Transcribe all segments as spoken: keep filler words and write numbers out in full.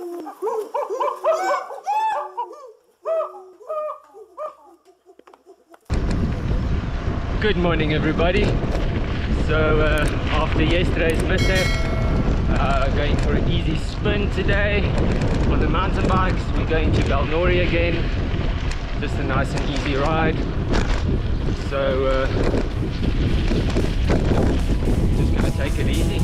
Good morning everybody. So uh, after yesterday's mishap, uh, going for an easy spin today on the mountain bikes. We're going to Balnori again, just a nice and easy ride. So uh, just gonna take it easy.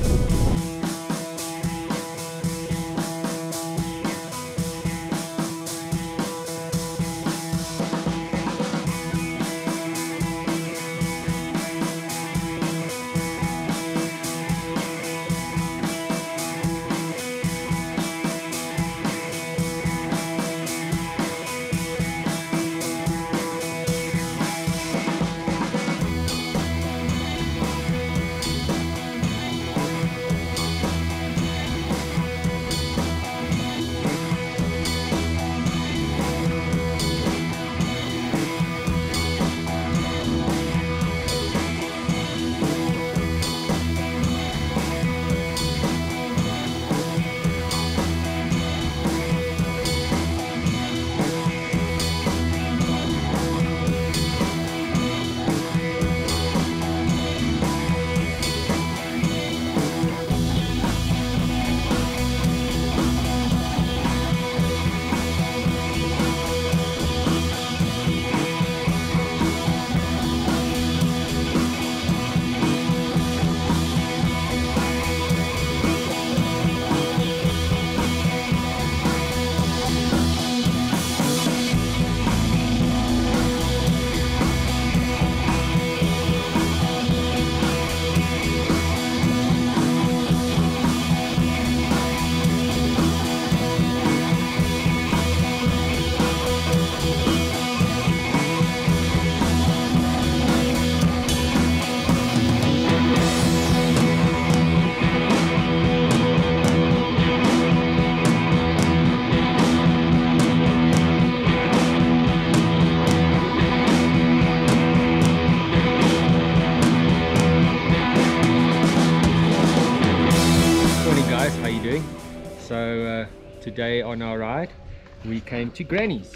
How you doing? So uh, today on our ride we came to Grannies.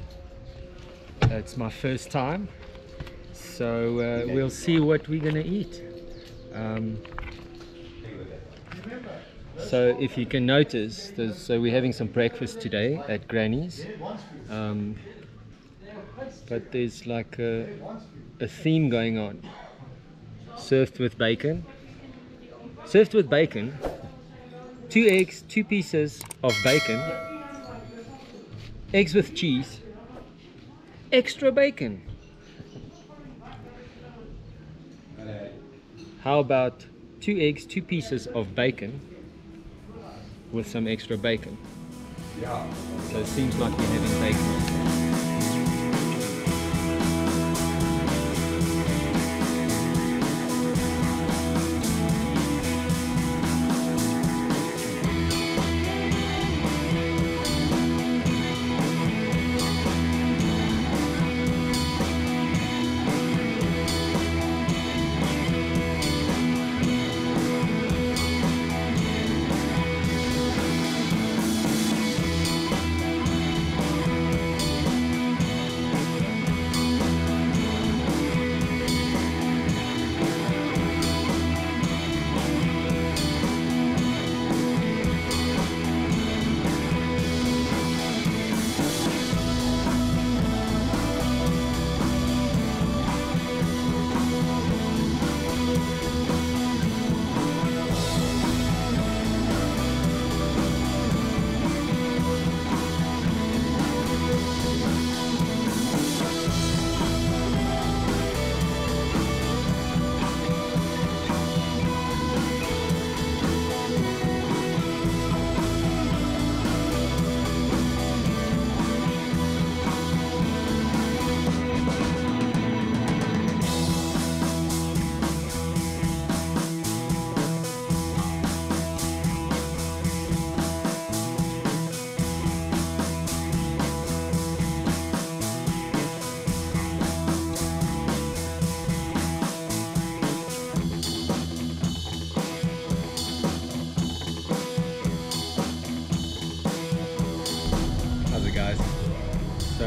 It's my first time, so uh, we'll see what we're gonna eat. Um, so if you can notice, there's, so we're having some breakfast today at Grannies, um, but there's like a, a theme going on. Served with bacon. Served with bacon. Two eggs, two pieces of bacon, eggs with cheese, extra bacon. How about two eggs, two pieces of bacon with some extra bacon? So it seems like we're having bacon.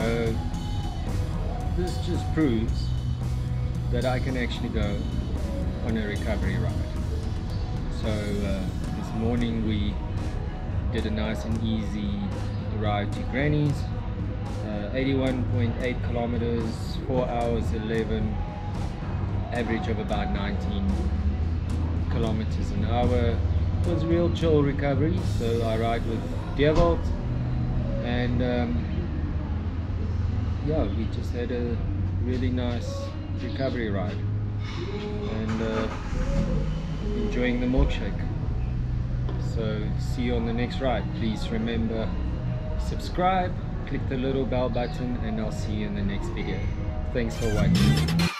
So this just proves that I can actually go on a recovery ride. So uh, this morning we did a nice and easy ride to Grannies, uh, eighty-one point eight kilometers, four hours eleven, average of about nineteen kilometers an hour. It was real chill recovery, so I ride with Deerwold, and um, yeah, we just had a really nice recovery ride, and uh, enjoying the milkshake. So see you on the next ride. Please remember, subscribe, click the little bell button, and I'll see you in the next video. Thanks for watching.